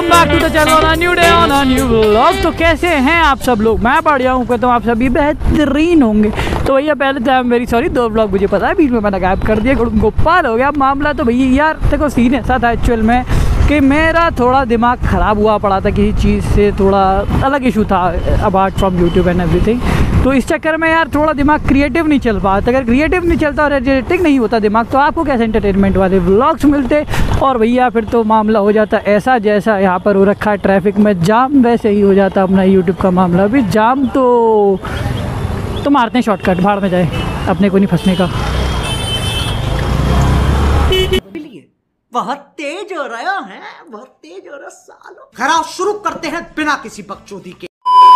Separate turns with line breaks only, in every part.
Welcome back to the channel new day on a new vlog. तो कैसे हैं आप सब लोग? मैं बढ़िया हूँ, कहता हूँ आप सभी बेहतरीन होंगे। तो भैया पहले तो I am very sorry, 2 vlog मुझे पता है बीच में मैंने गायब कर दिया, गोपाल हो गया मामला। तो भैया यार देखो सीन ऐसा था एक्चुअल में कि मेरा थोड़ा दिमाग ख़राब हुआ पड़ा था किसी चीज़ से, थोड़ा अलग इशू था apart from YouTube and everything. तो इस चक्कर में यार थोड़ा दिमाग क्रिएटिव नहीं चल पाता। अगर क्रिएटिव नहीं चलता और एनर्जेटिक नहीं होता दिमाग, तो आपको कैसे एंटरटेनमेंट वाले व्लॉग्स मिलते। और भैया फिर तो मामला हो जाता ऐसा जैसा यहाँ पर हो रखा है ट्रैफिक में जाम, वैसे ही हो जाता अपना यूट्यूब का मामला भी जाम। तो मारते हैं शॉर्टकट, भाड़ में जाए, अपने को नहीं फंसने का।
बहुत तेज हो रहा है, बहुत तेज हो रहा सालों। खराब शुरू करते हैं बिना किसी बकचोदी के।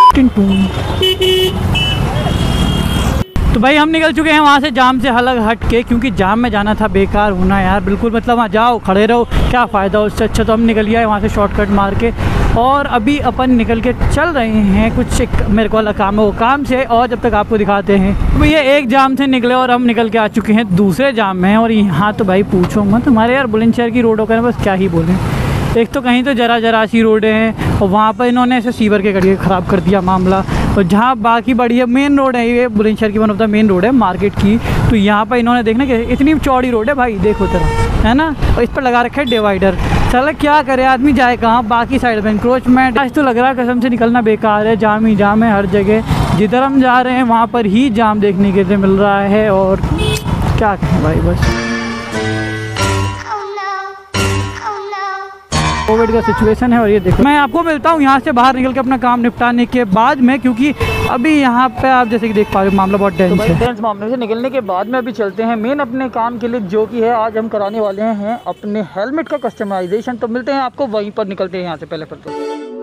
तो भाई हम निकल चुके हैं वहाँ से जाम से अलग हट के, क्योंकि जाम में जाना था बेकार होना यार बिल्कुल। मतलब वहाँ जाओ खड़े रहो, क्या फ़ायदा उससे। अच्छा तो हम निकल गए वहाँ से शॉर्टकट मार के, और अभी अपन निकल के चल रहे हैं कुछ एक मेरे को अलग काम है, वो काम से। और जब तक आपको दिखाते हैं तो भैया एक जाम से निकले और हम निकल के आ चुके हैं दूसरे जाम में। और यहाँ तो भाई पूछो मत, हमारे यार बुलंदशहर की रोडों का बस क्या ही बोलें। एक तो कहीं तो जरा सी रोडें हैं, और वहाँ पर इन्होंने ऐसे सीवर के गड्ढे ख़राब कर दिया मामला। और जहाँ बाकी बढ़िया मेन रोड है, ये बुलंदशहर की one of the main road है मार्केट की, तो यहाँ पर इन्होंने देखना कि इतनी चौड़ी रोड है भाई, देखो तरह है ना, और इस पर लगा रखा है डिवाइडर। चलो क्या करे आदमी, जाए कहाँ, बाकी साइड में इंक्रोचमेंट। आज तो लग रहा है कसम से निकलना बेकार है, जाम ही जाम है हर जगह। जिधर हम जा रहे हैं वहाँ पर ही जाम देखने के लिए मिल रहा है, और क्या कहें भाई बस कोविड का सिचुएशन है। और ये देखो मैं आपको मिलता हूँ यहाँ से बाहर निकल के अपना काम निपटाने के बाद में, क्योंकि अभी यहाँ पे आप जैसे कि देख पा रहे हो मामला बहुत डेंस है। डेंस मामले से निकलने के बाद में अभी चलते हैं मेन अपने काम के लिए, जो कि है आज हम कराने वाले हैं अपने हेलमेट का कस्टमाइजेशन। तो मिलते हैं आपको वहीं पर, निकलते हैं यहाँ से पहले फिर।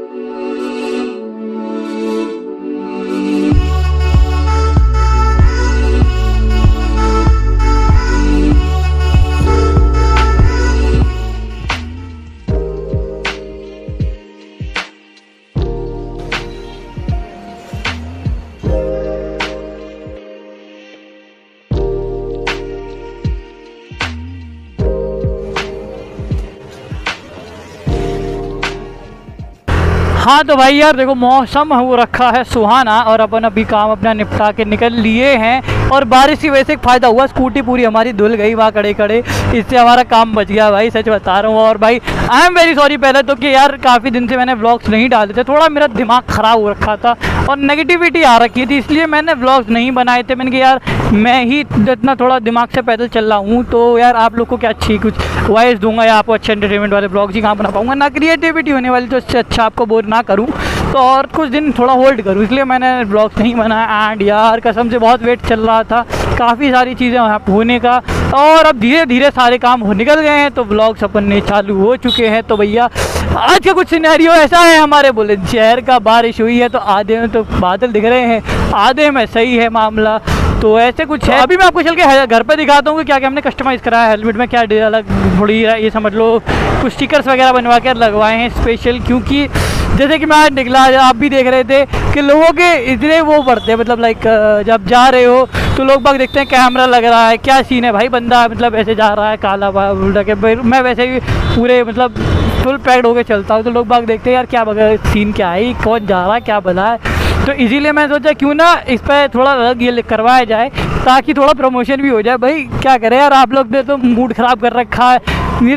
हाँ तो भाई यार देखो मौसम हो रखा है सुहाना, और अपन अभी काम अपना निपटा के निकल लिए हैं। और बारिश की वजह से एक फ़ायदा हुआ, स्कूटी पूरी हमारी धुल गई वहाँ खड़े खड़े, इससे हमारा काम बच गया भाई, सच बता रहा हूँ। और भाई आई एम वेरी सॉरी पहले तो कि यार काफ़ी दिन से मैंने व्लॉग्स नहीं डाले थे, थोड़ा मेरा दिमाग ख़राब हो रखा था और नेगेटिविटी आ रखी थी, इसलिए मैंने व्लॉग्स नहीं बनाए थे। मैंने कहा यार मैं ही जितना थोड़ा दिमाग से पैदल चल रहा हूँ, तो यार आप लोग को क्या अच्छी कुछ वॉइस दूंगा या आपको अच्छे एंटरटेनमेंट वाले ब्लॉग्स ही कहाँ बना पाऊँगा, ना क्रिएटिविटी होने वाली, तो इससे अच्छा आपको बोर ना करूँ तो और कुछ दिन थोड़ा होल्ड करूँ, इसलिए मैंने ब्लॉग्स नहीं बनाया। एंड यार कसम से बहुत वेट चल रहा था, काफ़ी सारी चीज़ें वहाँ होने का, और अब धीरे धीरे सारे काम निकल गए हैं, तो व्लॉग्स अपन ने चालू हो चुके हैं। तो भैया आज का कुछ सिनेरियो ऐसा है, हमारे बुलंदशहर का बारिश हुई है, तो आधे में तो बादल दिख रहे हैं, आधे में सही है मामला, तो ऐसे कुछ है। अभी मैं आपको चल के घर पे दिखाता हूँ कि क्या क्या हमने कस्टमाइज़ करा है हेलमेट में, क्या अलग थोड़ी ये समझ लो कुछ स्टिकर्स वगैरह बनवा कर लगवाए हैं स्पेशल, क्योंकि जैसे कि मैं आज निकला, आप भी देख रहे थे कि लोगों के इतने वो बढ़ते हैं, मतलब लाइक जब जा रहे हो तो लोग बाग देखते हैं कैमरा लग रहा है, क्या सीन है भाई, बंदा मतलब ऐसे जा रहा है काला उल्टा के। मैं वैसे ही पूरे मतलब फुल पैक्ड होके चलता हूँ, तो लोग बाग देखते हैं यार क्या सीन क्या है, कौन जा रहा है, क्या भला है। तो इसीलिए मैं सोचा क्यों ना इस पर थोड़ा अलग ये करवाया जाए, ताकि थोड़ा प्रमोशन भी हो जाए। भाई क्या करें यार, आप लोग ने तो मूड ख़राब कर रखा है,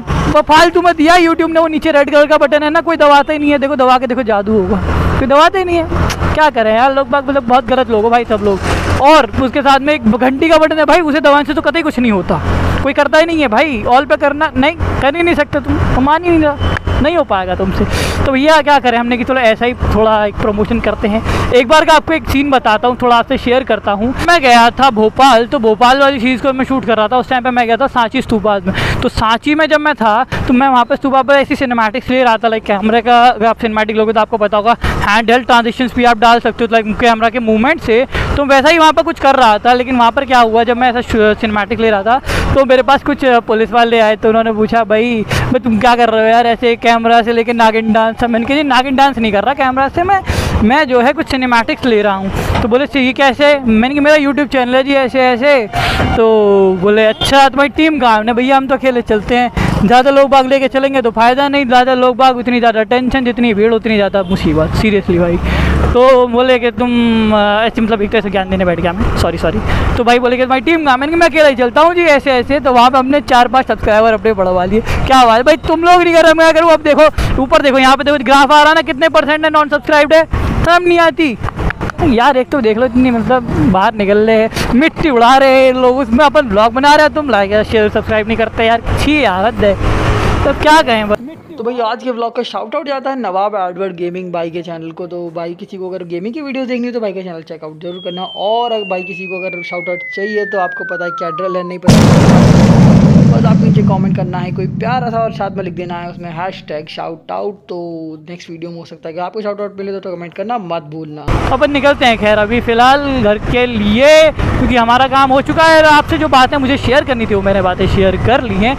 फालतू में दिया यूट्यूब ने, वो नीचे रेड कलर का बटन है ना, कोई दबाता ही नहीं है। देखो दबा के देखो जादू होगा, कोई दबाता ही नहीं है, क्या करें यार लोग बाग, मतलब बहुत गलत लोग हो भाई सब लोग। और उसके साथ में एक घंटी का बटन है भाई, उसे दबाने से तो कतई कुछ नहीं होता, कोई करता ही नहीं है भाई। ऑल पे करना नहीं, कर ही नहीं सकते तुम, मान ही नहीं रहा, नहीं हो पाएगा तुमसे। तो भैया क्या करें, हमने कि चलो ऐसा ही थोड़ा एक प्रमोशन करते हैं। एक बार का आपको एक सीन बताता हूँ, थोड़ा आपसे शेयर करता हूँ। मैं गया था भोपाल, तो भोपाल वाली चीज़ को मैं शूट कर रहा था, उस टाइम पे मैं गया था सांची स्तूपा में। तो सांची में जब मैं था तो मैं वहाँ पर स्तूपा पर ऐसी सिनेमैटिक्स ले रहा था, लाइक कैमरे का अगर आप सिनेमैटिक लोगे तो आपको पता होगा हैंड हेल्ड ट्रांजिशंस भी आप डाल सकते हो, लाइक कैमरा के मूवमेंट से। तो वैसा ही वहाँ पर कुछ कर रहा था, लेकिन वहाँ पर क्या हुआ, जब मैं ऐसा सिनेमैटिक ले रहा था तो मेरे पास कुछ पुलिस वाले आए, तो उन्होंने पूछा भाई तुम क्या कर रहे हो यार ऐसे कैमरा से लेके नागिन डांस। मैंने कहा नागिन डांस नहीं कर रहा कैमरा से, मैं जो है कुछ सिनेमैटिक्स ले रहा हूँ। तो बोले ये कैसे? मैंने कहा मेरा यूट्यूब चैनल है जी ऐसे ऐसे। तो बोले अच्छा तुम्हारी टीम कहाँ है? भैया हम तो अकेले चलते हैं, ज़्यादा लोग बाग लेके चलेंगे तो फ़ायदा नहीं, ज़्यादा लोग बाग उतनी ज़्यादा टेंशन, जितनी भीड़ उतनी ज़्यादा मुसीबत, सीरियसली भाई। तो बोले कि तुम ऐसे मतलब एक तरह से ज्ञान देने बैठ गया मैं, सॉरी। तो भाई बोले कि तुम्हारी टीम कहाँ? मैंने कहा मैं अकेला ही चलता हूँ जी ऐसे ऐसे। तो वहाँ पे हमने 4-5 सब्सक्राइबर अपने बढ़वा लिए। क्या बात है भाई, तुम लोग नहीं कर रहे, मैं करूँ? अब देखो ऊपर देखो, यहाँ पे देखो ग्राफ आ रहा ना, कितने % है नॉन सब्सक्राइब्ड है, शर्म नहीं आती यार? एक तो देख लो इतनी मतलब बाहर निकल रहे हैं, मिट्टी उड़ा रहे हैं लोग, उसमें अपन ब्लॉग बना रहे हैं, तुम लाइक शेयर सब्सक्राइब नहीं करते यार, अच्छी आदत है। तो क्या कहें बस। तो भाई आज के ब्लॉग का शाउट आउट जाता है नवाब एडवर्ड गेमिंग भाई के चैनल को। तो भाई किसी को अगर गेमिंग की वीडियोस देखनी हो तो भाई का चैनल चेकआउट जरूर करना। और अगर भाई किसी को अगर शाउट आउट चाहिए तो आपको पता है क्या ड्रिल है, नहीं पता बस आपको नीचे कमेंट करना है कोई प्यारा सा और साथ में लिख देना है उसमें #शाउट-आउट। तो नेक्स्ट वीडियो में हो सकता है कि आपको शाउट आउट मिले तो कमेंट करना मत भूलना। अपन निकलते हैं खैर अभी फ़िलहाल घर के लिए, क्योंकि हमारा काम हो चुका है। आपसे जो बातें मुझे शेयर करनी थी वो मैंने बातें शेयर कर ली हैं।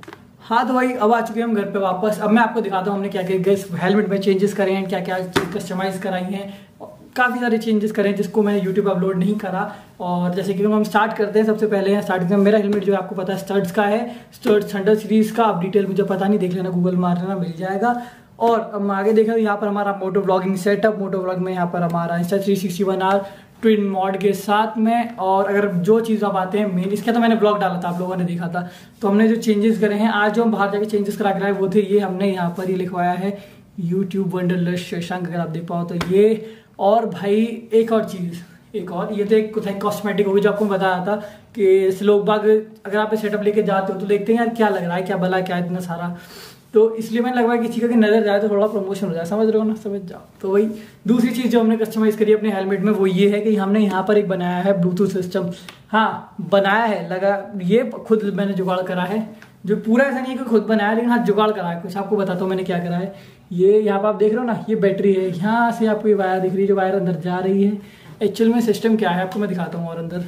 हाँ तो भाई अब आ चुके हैं हम घर पे वापस। अब मैं आपको दिखाता हूँ हमने क्या क्या हेलमेट में चेंजेस करे हैं, क्या क्या कस्टमाइज़ कराई हैं। काफ़ी सारे चेंजेस करें जिसको मैंने यूट्यूब अपलोड नहीं करा। और जैसे कि हम स्टार्ट करते हैं, सबसे पहले हैं स्टार्टिंग में मेरा हेलमेट जो है आपको पता है स्टड्स का है, स्टड्स थंडर सीरीज़ का। अब डिटेल मुझे पता नहीं, देख लेना, गूगल मार लेना, मिल जाएगा। और अब आगे देखा तो यहाँ पर हमारा moto vlogging setup, moto vlog में यहाँ पर हमारा Insta361R ट्विन मॉड के साथ में। और अगर जो चीज़ आप आते हैं मेन, इसका तो मैंने ब्लॉग डाला था, आप लोगों ने देखा था। तो हमने जो चेंजेस करे हैं आज, जो हम बाहर जाके चेंजेस करा के लाए वो थे ये, हमने यहाँ पर ये लिखवाया है यूट्यूब वंडरलस्ट शशांक, अगर आप देख पाओ तो ये। और भाई एक और चीज़, एक और ये तो एक कॉस्मेटिक होगी जो आपको बताया था कि लोग बाग अगर आप सेटअप लेके जाते हो तो देखते हैं यार क्या लग रहा है, क्या भला क्या इतना सारा। तो इसलिए मैंने लगवाया किसी का कि नज़र जाए तो थोड़ा प्रमोशन हो जाए, समझ रहे हो ना, समझ जाओ। तो वही दूसरी चीज़ जो हमने कस्टमाइज़ करी अपने हेलमेट में वो ये है कि हमने यहाँ पर एक बनाया है ब्लूटूथ सिस्टम। हाँ बनाया है, लगा ये खुद मैंने जुगाड़ करा है, जो पूरा ऐसा नहीं है कि खुद बनाया, लेकिन हाँ जुगाड़ करा है कुछ। आपको बताता हूँ मैंने क्या करा है। ये यहाँ पर आप देख रहे हो ना, ये बैटरी है, यहाँ से आपको ये वायर दिख रही है, जो वायर अंदर जा रही है। एक्चुअल में सिस्टम क्या है आपको मैं दिखाता हूँ। और अंदर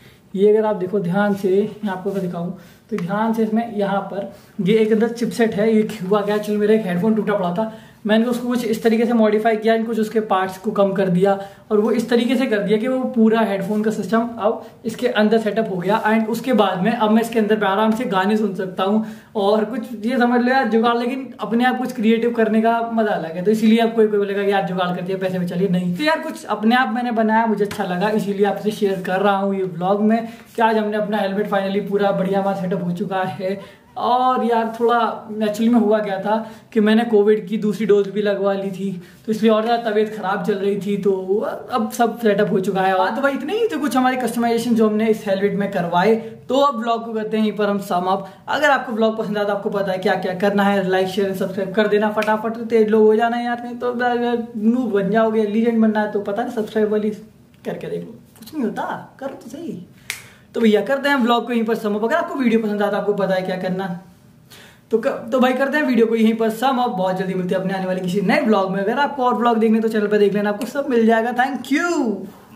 ये अगर आप देखो ध्यान से, यहाँ आपको मैं दिखाऊं तो ध्यान से, इसमें यहाँ पर ये एक अंदर चिपसेट है। ये हुआ क्या, एक्चुअली मेरा एक हेडफोन टूटा पड़ा था, मैंने उसको कुछ इस तरीके से मॉडिफाई किया, कुछ उसके पार्ट्स को कम कर दिया और वो इस तरीके से कर दिया कि वो पूरा हेडफोन का सिस्टम अब इसके अंदर सेटअप हो गया। एंड उसके बाद में अब मैं इसके अंदर आराम से गाने सुन सकता हूँ और कुछ ये समझ लो यार जुगाड़, लेकिन अपने आप कुछ क्रिएटिव करने का मजा अलग है। तो इसीलिए अब कोई बोलेगा कि यार जुगाड़ करती है पैसे में, चलिए नहीं, तो यार कुछ अपने आप मैंने बनाया, मुझे अच्छा लगा, इसीलिए आपसे शेयर कर रहा हूँ ये ब्लॉग में कि आज हमने अपना हेलमेट फाइनली पूरा बढ़िया हमारा सेटअप हो चुका है। और यार थोड़ा एक्चुअली में हुआ क्या था कि मैंने कोविड की दूसरी डोज भी लगवा ली थी, तो इसलिए और ज़्यादा तबीयत ख़राब चल रही थी। तो अब सब सेटअप हो चुका है। तो भाई इतने ही थे कुछ हमारे कस्टमाइजेशन जो हमने इस हेलमेट में करवाए। तो अब ब्लॉग को करते हैं यहीं पर हम सम अप। अगर आपको ब्लॉग पसंद आता, आपको पता है क्या क्या करना है, लाइक शेयर सब्सक्राइब कर देना फटाफट, तेज लोग हो जाना यार, नहीं तो नूब बन जाओगे। लीजेंड बनना है तो पता नहीं सब्सक्राइब वाली करके देख लो, कुछ नहीं होता, कर तो सही। तो भैया करते हैं ब्लॉग को यहीं पर सम अप। अगर आपको वीडियो पसंद आता, आपको पता है क्या करना, तो भाई करते हैं वीडियो को यहीं पर सम अप। बहुत जल्दी मिलते हैं अपने आने वाले किसी नए ब्लॉग में। अगर आपको और ब्लॉग देखने तो चैनल पर देख लेना, आपको सब मिल जाएगा। Thank you.